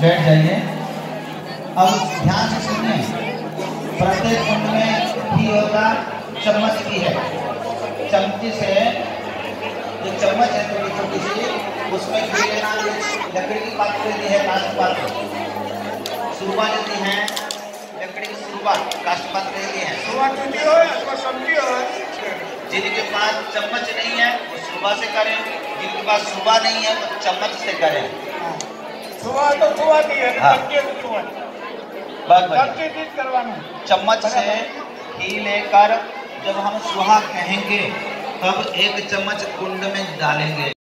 बैठ जाइए। अब ध्यान से सुनिए, प्रत्येक कुंड में घी होगा, चम्मच की है, चमची से एक चम्मच है थोड़ी छोटी सी, उसमें घी लेना, लकड़ी की पात्र लेनी है, काष्ठ पात्र, सुरबा लेनी है, लकड़ी की सुरबा काष्ठ पात्र लेनी है। जिनके पास चम्मच नहीं है वो सुरबा से करें, जिनके पास सुरबा नहीं है वो चम्मच से करें। चम्मच से घी लेकर जब हम सुहा कहेंगे तब एक चम्मच कुंड में डालेंगे।